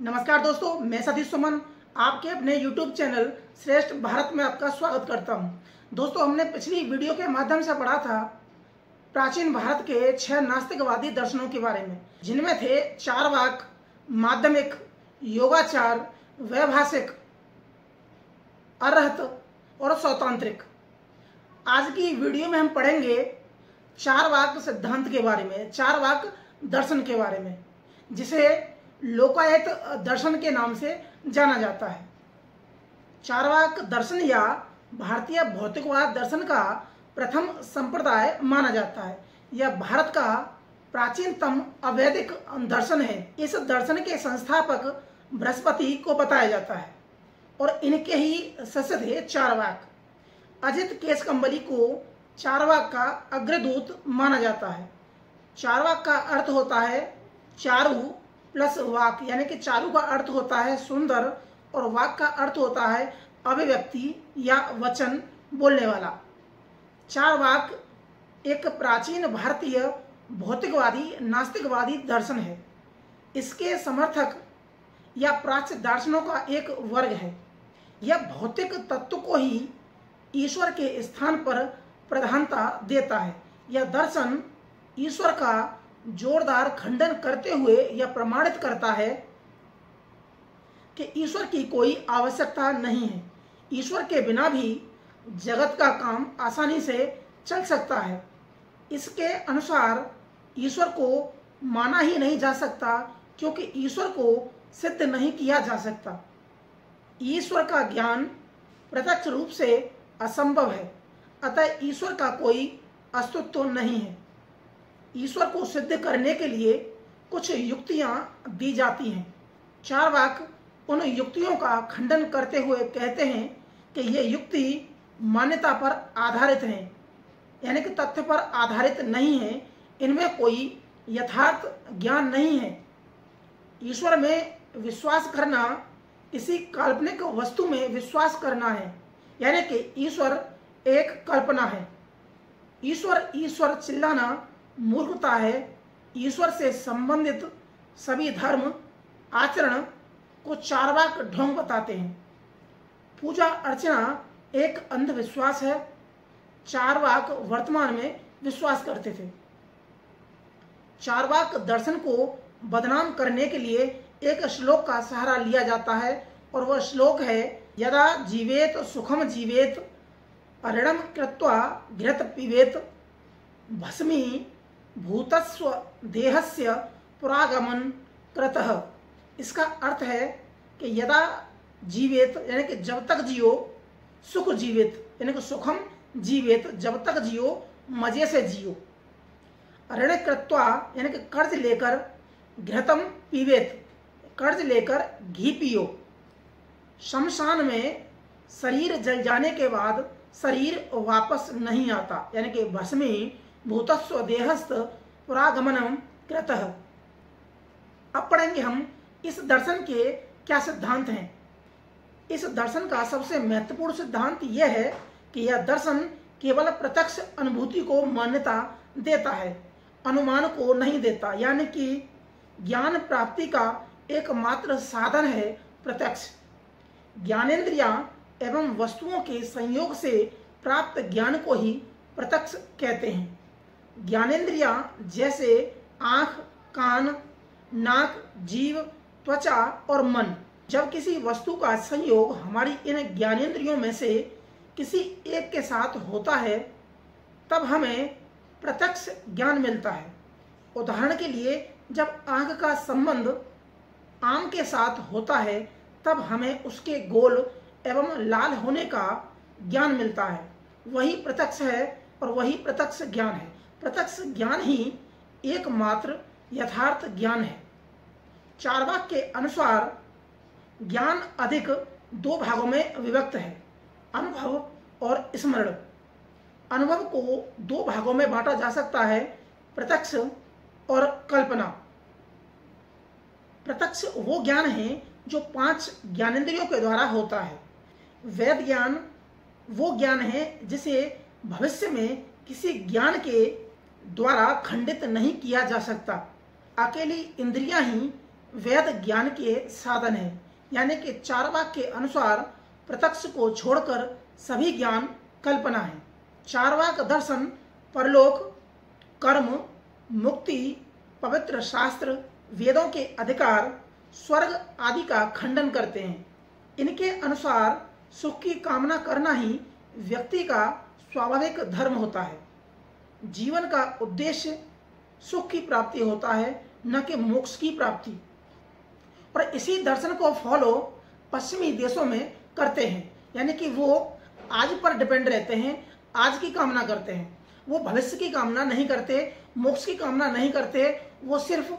नमस्कार दोस्तों, मैं सतीश सुमन आपके अपने YouTube चैनल श्रेष्ठ भारत में आपका स्वागत करता हूं। दोस्तों, हमने पिछली वीडियो के माध्यम से पढ़ा था प्राचीन भारत के 6 नास्तिकवादी दर्शनों के बारे में, जिनमें थे चारवाक, माध्यमिक, योगाचार, वैभाषिक, अरहत और सौतांत्रिक। आज की वीडियो में हम पढ़ेंगे चारवाक सिद्धांत के बारे में, चारवाक दर्शन के बारे में, जिसे लोकायत दर्शन के नाम से जाना जाता है। चारवाक दर्शन या भारतीय भौतिकवाद दर्शन का प्रथम संप्रदाय माना जाता है। यह भारत का प्राचीनतम अवैदिक दर्शन है। इस दर्शन के संस्थापक बृहस्पति को बताया जाता है और इनके ही शिष्य थे चारवाक। अजित केशकंबली को चारवाक का अग्रदूत माना जाता है। चारवाक का अर्थ होता है चारु प्लस वाक, यानी कि चारु का अर्थ होता है सुंदर और वाक का अर्थ होता है अभिव्यक्ति या वचन बोलने वाला। चारवाक एक प्राचीन भारतीय भौतिकवादी नास्तिकवादी दर्शन है। इसके समर्थक या प्राच्य दर्शनों का एक वर्ग है। यह भौतिक तत्व को ही ईश्वर के स्थान पर प्रधानता देता है। यह दर्शन ईश्वर का जोरदार खंडन करते हुए यह प्रमाणित करता है कि ईश्वर की कोई आवश्यकता नहीं है। ईश्वर के बिना भी जगत का काम आसानी से चल सकता है। इसके अनुसार ईश्वर को माना ही नहीं जा सकता, क्योंकि ईश्वर को सिद्ध नहीं किया जा सकता। ईश्वर का ज्ञान प्रत्यक्ष रूप से असंभव है, अतः ईश्वर का कोई अस्तित्व नहीं है। ईश्वर को सिद्ध करने के लिए कुछ युक्तियां दी जाती हैं। चारवाक उन युक्तियों का खंडन करते हुए कहते हैं कि ये युक्ति मान्यता पर आधारित हैं, यानी कि तथ्य पर आधारित नहीं है। इनमें कोई यथार्थ ज्ञान नहीं है। ईश्वर में विश्वास करना किसी काल्पनिक वस्तु में विश्वास करना है, यानी कि ईश्वर एक कल्पना है। ईश्वर चिल्लाना मूर्खता है। ईश्वर से संबंधित सभी धर्म आचरण को चारवाक ढोंग बताते हैं। पूजा अर्चना एक अंधविश्वास है। चारवाक वर्तमान में विश्वास करते थे। चारवाक दर्शन को बदनाम करने के लिए एक श्लोक का सहारा लिया जाता है और वह श्लोक है, यदा जीवेत सुखम जीवेत अरिणम कृत्वा घृत पीवेत भस्मी भूतस्व देहस्य पुरागमन कृतः। इसका अर्थ है कि यदा जीवेत, यानी कि जब तक जियो, सुख जीवेत, यानी कि सुखम जीवेत, जब तक जियो मजे से जियो, ऋण कृत्वा, यानी कि कर्ज लेकर, घृतम पीवेत, कर्ज लेकर घी पियो, शमशान में शरीर जल जाने के बाद शरीर वापस नहीं आता, यानी कि भस्मी भूतस्व देहस्थ पुरागमनम कृतः। अब पढ़ेंगे हम इस दर्शन के क्या सिद्धांत हैं। इस दर्शन का सबसे महत्वपूर्ण सिद्धांत यह है कि यह दर्शन केवल प्रत्यक्ष अनुभूति को मान्यता देता है, अनुमान को नहीं देता, यानी कि ज्ञान प्राप्ति का एकमात्र साधन है प्रत्यक्ष। ज्ञानेंद्रियां एवं वस्तुओं के संयोग से प्राप्त ज्ञान को ही प्रत्यक्ष कहते हैं। ज्ञानेंद्रियां जैसे आँख, कान, नाक, जीव, त्वचा और मन, जब किसी वस्तु का संयोग हमारी इन ज्ञानेंद्रियों में से किसी एक के साथ होता है, तब हमें प्रत्यक्ष ज्ञान मिलता है। उदाहरण के लिए, जब आँख का संबंध आम के साथ होता है, तब हमें उसके गोल एवं लाल होने का ज्ञान मिलता है। वही प्रत्यक्ष है और वही प्रत्यक्ष ज्ञान है। प्रत्यक्ष ज्ञान ही एकमात्र यथार्थ ज्ञान है। चारवाक के अनुसार ज्ञान अधिक 2 भागों में विभक्त है, अनुभव और स्मरण। अनुभव को 2 भागों में बांटा जा सकता है, प्रत्यक्ष और कल्पना। प्रत्यक्ष वो ज्ञान है जो 5 ज्ञानेंद्रियों के द्वारा होता है। वेद ज्ञान वो ज्ञान है जिसे भविष्य में किसी ज्ञान के द्वारा खंडित नहीं किया जा सकता। अकेली इंद्रियां ही वेद ज्ञान के साधन है, यानी कि चार्वाक के अनुसार प्रत्यक्ष को छोड़कर सभी ज्ञान कल्पना है। चार्वाक दर्शन परलोक, कर्म, मुक्ति, पवित्र शास्त्र, वेदों के अधिकार, स्वर्ग आदि का खंडन करते हैं। इनके अनुसार सुख की कामना करना ही व्यक्ति का स्वाभाविक धर्म होता है। जीवन का उद्देश्य सुख की प्राप्ति होता है, न कि मोक्ष की प्राप्ति। और इसी दर्शन को फॉलो पश्चिमी देशों में करते हैं, यानी कि वो आज पर डिपेंड रहते हैं, आज की कामना करते हैं। वो भविष्य की कामना नहीं करते, मोक्ष की कामना नहीं करते, वो सिर्फ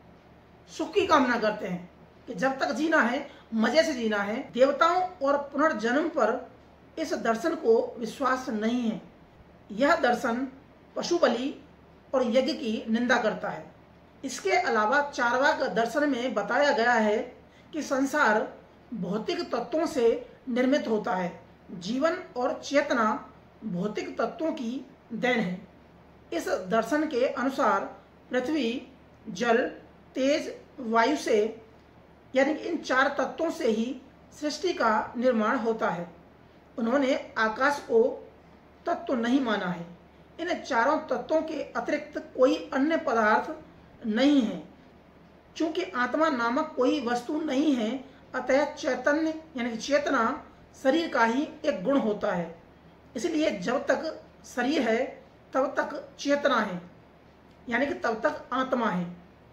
सुख की कामना करते हैं कि जब तक जीना है मजे से जीना है। देवताओं और पुनर्जन्म पर इस दर्शन को विश्वास नहीं है। यह दर्शन पशु बलि और यज्ञ की निंदा करता है। इसके अलावा चार्वाक दर्शन में बताया गया है कि संसार भौतिक तत्वों से निर्मित होता है। जीवन और चेतना भौतिक तत्वों की देन है। इस दर्शन के अनुसार पृथ्वी, जल, तेज, वायु से, यानी कि इन 4 तत्वों से ही सृष्टि का निर्माण होता है। उन्होंने आकाश को तत्व नहीं माना है। इन 4 तत्वों के अतिरिक्त कोई अन्य पदार्थ नहीं है। चूंकि आत्मा नामक कोई वस्तु नहीं है, अतः चैतन्य यानी कि चेतना शरीर का ही एक गुण होता है। इसलिए जब तक शरीर है तब तक चेतना है, यानी कि तब तक आत्मा है।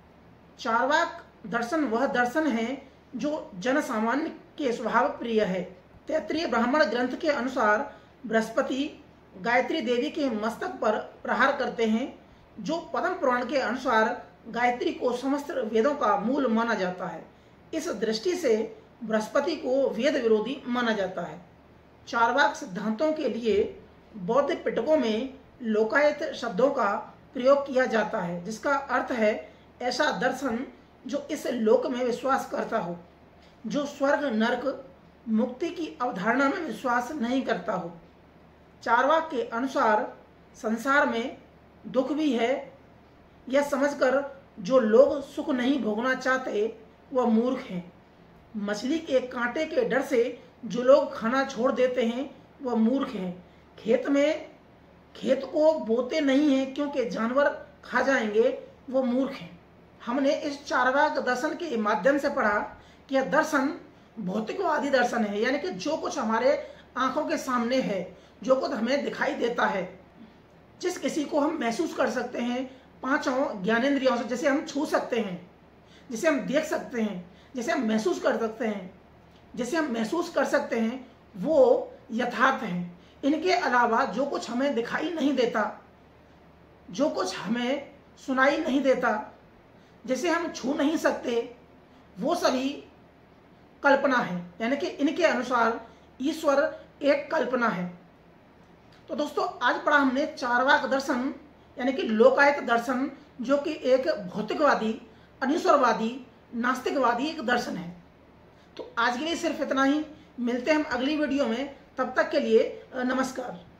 चार्वाक दर्शन वह दर्शन है जो जन सामान्य के स्वभाव प्रिय है। तैत्तिरीय ब्राह्मण ग्रंथ के अनुसार बृहस्पति गायत्री देवी के मस्तक पर प्रहार करते हैं, जो पद्म पुराण के अनुसार गायत्री को समस्त वेदों का मूल माना जाता है। इस दृष्टि से बृहस्पति को वेद विरोधी माना जाता है। चार्वाक सिद्धांतों के लिए बौद्ध पिटकों में लोकायत शब्दों का प्रयोग किया जाता है, जिसका अर्थ है ऐसा दर्शन जो इस लोक में विश्वास करता हो, जो स्वर्ग, नरक, मुक्ति की अवधारणा में विश्वास नहीं करता हो। चार्वाक के अनुसार संसार में दुख भी है, यह समझकर जो लोग सुख नहीं भोगना चाहते वह मूर्ख हैं। मछली के कांटे के डर से जो लोग खाना छोड़ देते हैं वह मूर्ख हैं। खेत को बोते नहीं हैं क्योंकि जानवर खा जाएंगे, वो मूर्ख हैं। हमने इस चार्वाक दर्शन के माध्यम से पढ़ा कि यह दर्शन भौतिकवादी दर्शन है, यानी कि जो कुछ हमारे आंखों के सामने है, जो कुछ हमें दिखाई देता है, जिस किसी को हम महसूस कर सकते हैं 5 ज्ञानेंद्रियों से, जैसे हम छू सकते हैं, जिसे हम देख सकते हैं, जिसे हम महसूस कर सकते हैं, जिसे हम महसूस कर सकते हैं, वो यथार्थ हैं। इनके अलावा जो कुछ हमें दिखाई नहीं देता, जो कुछ हमें सुनाई नहीं देता, जिसे हम छू नहीं सकते, वो सभी कल्पना है। यानी कि इनके अनुसार ईश्वर एक कल्पना है। तो दोस्तों, आज पढ़ा हमने चार्वाक दर्शन यानी कि लोकायत दर्शन, जो कि एक भौतिकवादी, अनीश्वरवादी, नास्तिकवादी एक दर्शन है। तो आज के लिए सिर्फ इतना ही। मिलते हैं हम अगली वीडियो में, तब तक के लिए नमस्कार।